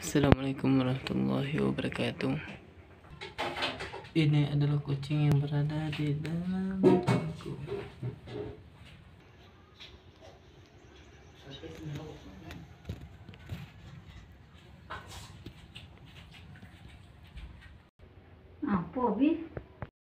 Assalamualaikum warahmatullahi wabarakatuh. Ini adalah kucing yang berada di dalam aku. Apa, Bi?